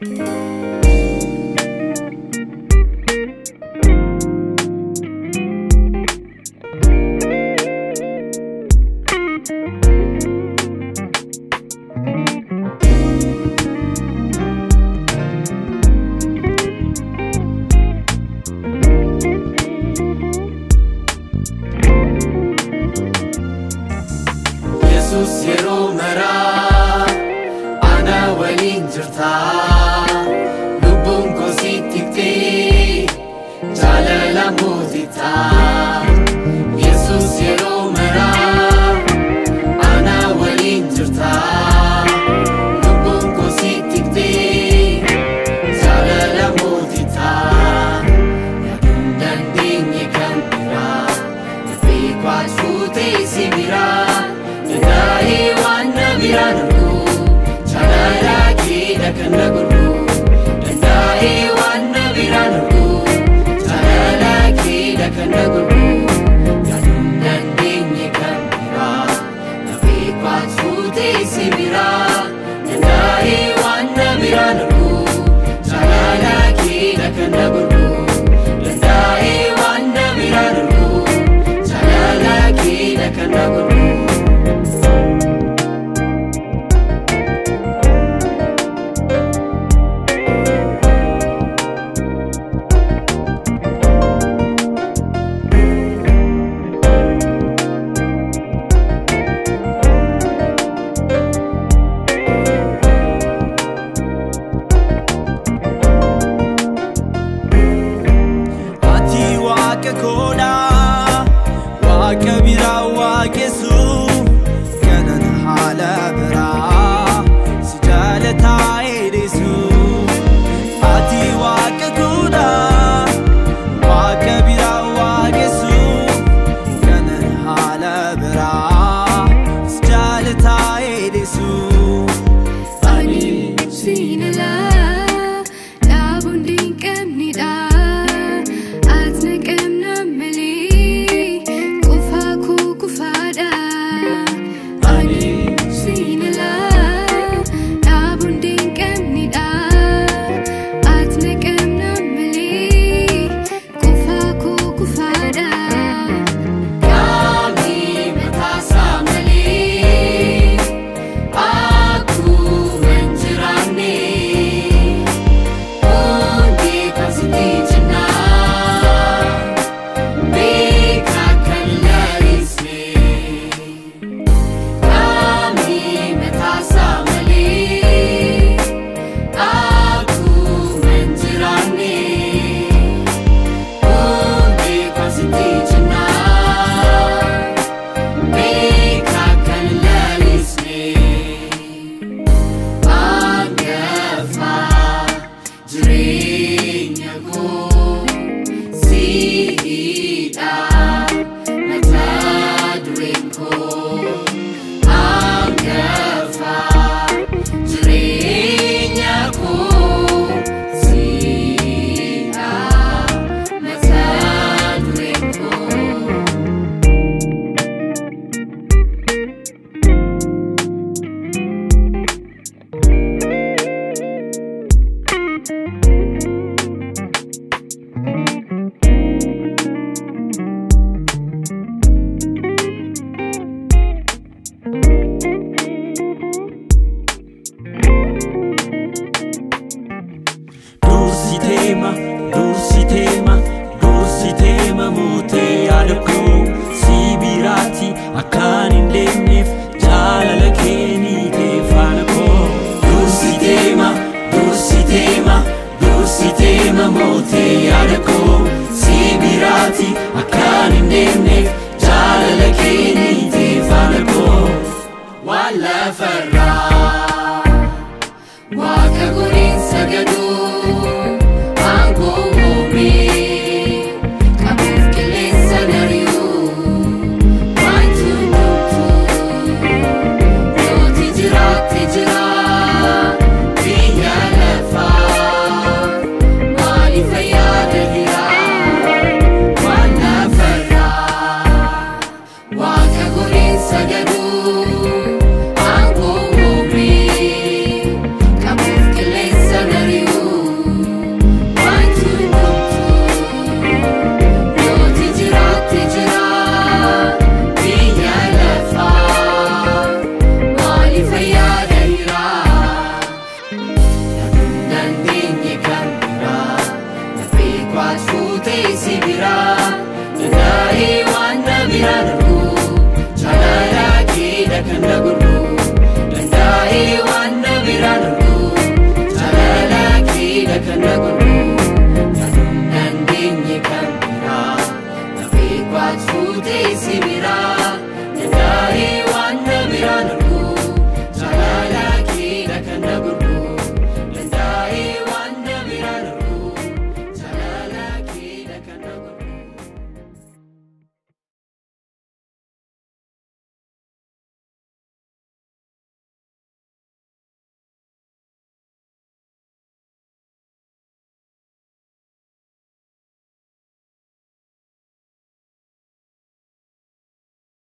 Yesus yeroo maraa ana waliin jirta lubbuun koo sitti hiiktee jaalala mootita. Yesus yeroo maraa ana waliin jirta lubbuun koo sitti hiiktee jaalala mootita. Yaaduun dandeenye kan biraa dafee kwaat fuutee si biraa Danda'ee waan na biraan argu jaalala kee kan na godhu. Danda'ee waan na biraan argu jaalala kee kan na godhu. Yaaduun dandeenye kan biraa dafee kwaat fuutee si biraa. Danda'ee waan na biraan argu jaalala kee kan na godhu. Danda'ee waan na biraan argu jaalala kee kan na godhu. Fute sibira, Nagari